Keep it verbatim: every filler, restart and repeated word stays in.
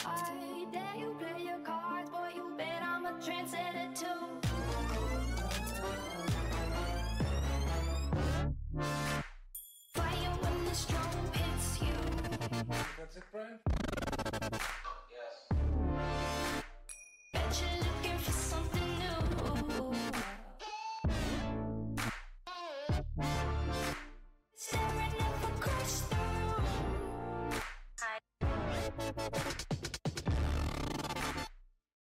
I dare you play your cards, boy, you bet I'm a trendsetter too.